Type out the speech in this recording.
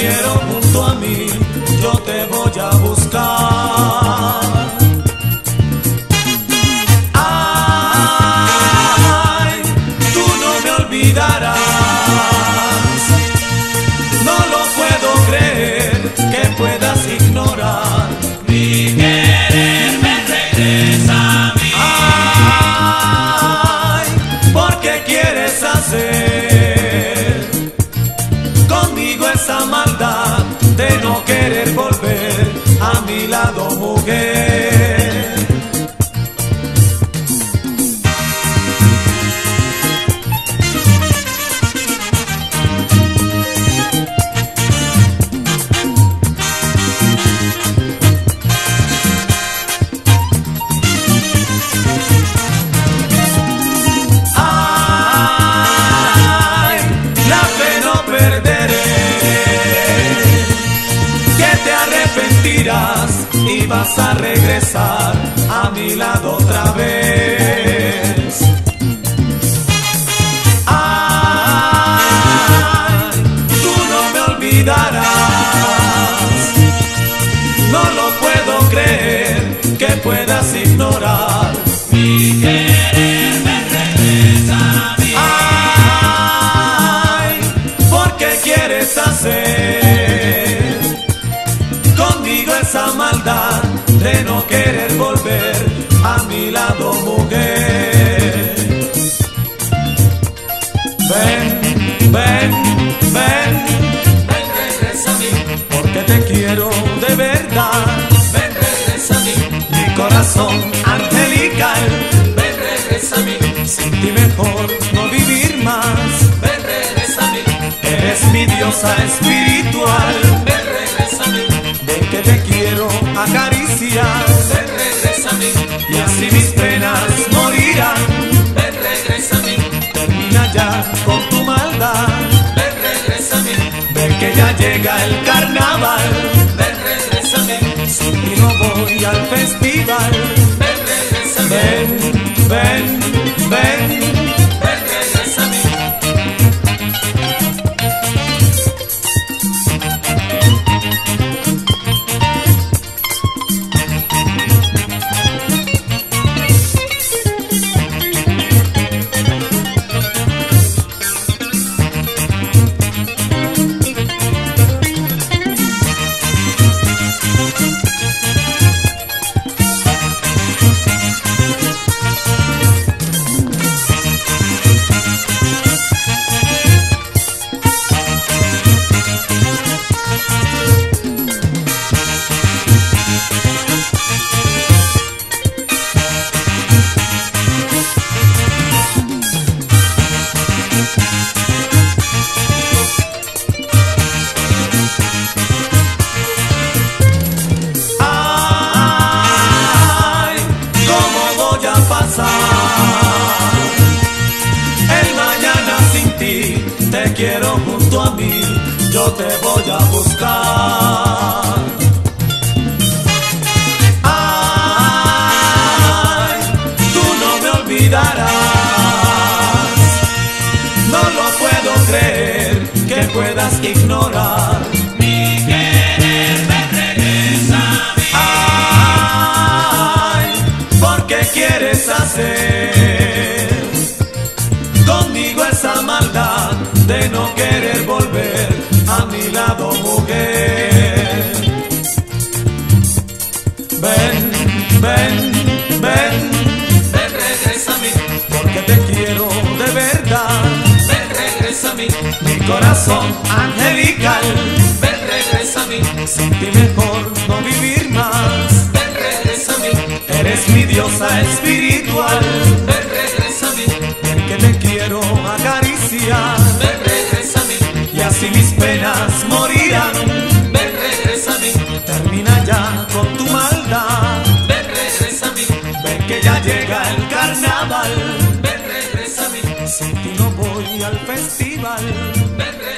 quiero junto a mí, yo te voy a buscar. Ay, tú no me olvidarás, no lo puedo creer que puedas ignorar mi querer, me regresa a mí. Ay, ¿por qué quieres hacer conmigo esa maldad de no querer volver a mi lado, mujer? Y vas a regresar a mi lado otra vez. Ay, tú no me olvidarás, no lo puedo creer que puedas ignorar mi querer, me regresa a mí. Ay, ¿por qué quieres hacer conmigo esa maldad de no querer volver a mi lado, mujer? Ven, ven, ven, ven, regresa a mí, porque te quiero de verdad. Ven, regresa a mí, mi corazón angelical. Ven, regresa a mí, sin ti mejor no vivir más. Ven, regresa a mí, eres mi diosa espiritual. Ven, regresa a mí, ven que te quiero acariciar. Ven, regresa a mí, y así mis penas morirán. Ven, regresa a mí, termina ya con tu maldad. Ven, regresa a mí, ven que ya llega el carnaval. Ven, regresa a mí, sin ti no voy al festival. Ven, regresa a mí, ven, ven, ven, ven, regresa a mí. El mañana sin ti, te quiero junto a mí, yo te voy a buscar. Ay, tú no me olvidarás, no lo puedo creer que puedas ignorar mi querer, me regresa a mí. Ay, ¿por qué quieres hacer conmigo esa maldad de no querer volver a mi lado, mujer? Ven, ven, ven, ven, regresa a mí, porque te quiero de verdad. Ven, regresa a mí, mi corazón angelical. Ven, regresa a mí, sin ti mejor no vivir más. Ven, regresa a mí, eres mi diosa espiritual. Ven, regresa a mí, ven que te quiero acariciar. Ven, regresa a mí, y así mis penas morirán. Ven, regresa a mí, termina ya con tu maldad. Ven, regresa a mí, ven que ya llega el carnaval. Ven, regresa a mí, sin ti no voy al festival. Ven,